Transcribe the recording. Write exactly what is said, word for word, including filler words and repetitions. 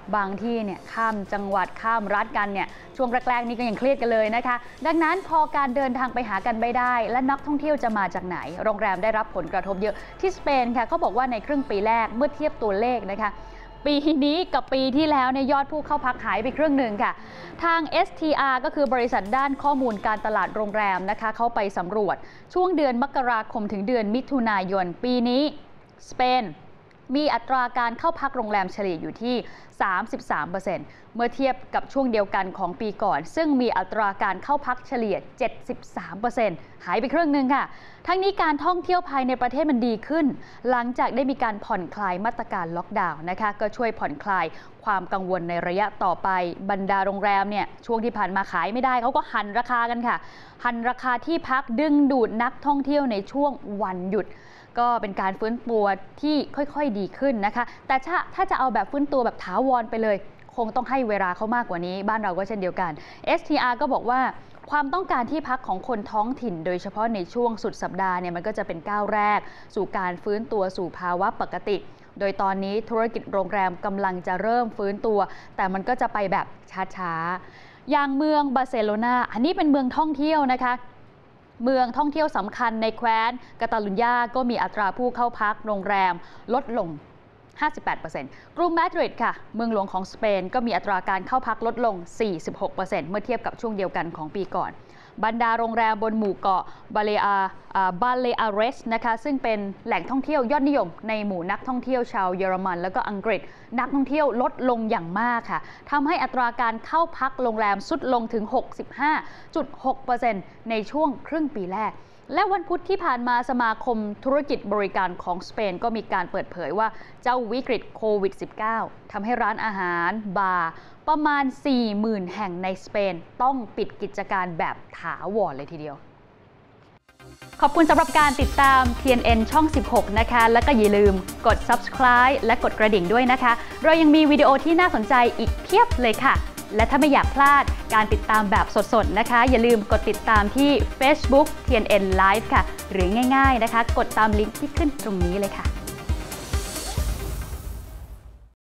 บางที่เนี่ยข้ามจังหวัดข้ามรัฐกันเนี่ยช่วงแรกๆนี่ก็ยังเครียดกันเลยนะคะดังนั้นพอการเดินทางไปหากันไม่ได้และนักท่องเที่ยวจะมาจากไหนโรงแรมได้รับผลกระทบเยอะที่สเปนค่ะเขาบอกว่าในครึ่งปีแรกเมื่อเทียบตัวเลขนะคะปีนี้กับปีที่แล้วเนี่ยยอดผู้เข้าพักหายไปครึ่งหนึ่งค่ะทาง เอส ที อาร์ ก็คือบริษัทด้านข้อมูลการตลาดโรงแรมนะคะเขาไปสำรวจช่วงเดือนมกราคมถึงเดือนมิถุนายนปีนี้สเปนมีอัตราการเข้าพักโรงแรมเฉลี่ยอยู่ที่ สามสิบสามเปอร์เซ็นต์ เมื่อเทียบกับช่วงเดียวกันของปีก่อนซึ่งมีอัตราการเข้าพักเฉลี่ย เจ็ดสิบสามเปอร์เซ็นต์ หายไปครึ่งหนึ่งค่ะทั้งนี้การท่องเที่ยวภายในประเทศมันดีขึ้นหลังจากได้มีการผ่อนคลายมาตรการล็อกดาวน์นะคะก็ช่วยผ่อนคลายความกังวลในระยะต่อไปบรรดาโรงแรมเนี่ยช่วงที่ผ่านมาขายไม่ได้เขาก็หันราคากันค่ะหันราคาที่พักดึงดูดนักท่องเที่ยวในช่วงวันหยุดก็เป็นการฟื้นตัวที่ค่อยๆดีขึ้นนะคะแต่ถ้าถ้าจะเอาแบบฟื้นตัวแบบถาวรไปเลยคงต้องให้เวลาเขามากกว่านี้บ้านเราก็เช่นเดียวกัน เอส ที อาร์ ก็บอกว่าความต้องการที่พักของคนท้องถิ่นโดยเฉพาะในช่วงสุดสัปดาห์เนี่ยมันก็จะเป็นก้าวแรกสู่การฟื้นตัวสู่ภาวะปกติโดยตอนนี้ธุรกิจโรงแรมกำลังจะเริ่มฟื้นตัวแต่มันก็จะไปแบบช้าๆอย่างเมืองบาร์เซโลนาอันนี้เป็นเมืองท่องเที่ยวนะคะเมืองท่องเที่ยวสำคัญในแคว้นกาตาลุญญาก็มีอัตราผู้เข้าพักโรงแรมลดลง ห้าสิบแปดเปอร์เซ็นต์ กรุงมาดริดค่ะเมืองหลวงของสเปนก็มีอัตราการเข้าพักลดลง สี่สิบหกเปอร์เซ็นต์ เมื่อเทียบกับช่วงเดียวกันของปีก่อนบรรดาโรงแรมบนหมู่เกาะบาเลอาบาเลอาเรสนะคะซึ่งเป็นแหล่งท่องเที่ยวยอดนิยมในหมู่นักท่องเที่ยวชาวเยอรมันแล้วก็อังกฤษนักท่องเที่ยวลดลงอย่างมากค่ะทำให้อัตราการเข้าพักโรงแรมสุดลงถึง หกสิบห้าจุดหกเปอร์เซ็นต์ ในช่วงครึ่งปีแรกและวันพุธที่ผ่านมาสมาคมธุรกิจบริการของสเปนก็มีการเปิดเผยว่าเจ้าวิกฤตโควิด สิบเก้า ทำให้ร้านอาหารบาร์ประมาณ สี่หมื่น แห่งในสเปนต้องปิดกิจการแบบถาวรเลยทีเดียวขอบคุณสำหรับการติดตาม ที เอ็น เอ็น ช่อง สิบหก นะคะแล้วก็อย่าลืมกด ซับสไครบ์ และกดกระดิ่งด้วยนะคะเรายังมีวิดีโอที่น่าสนใจอีกเพียบเลยค่ะและถ้าไม่อยากพลาดการติดตามแบบสดๆนะคะอย่าลืมกดติดตามที่ Facebook ที เอ็น เอ็น Live ค่ะหรือง่ายๆนะคะกดตามลิงก์ที่ขึ้นตรงนี้เลยค่ะ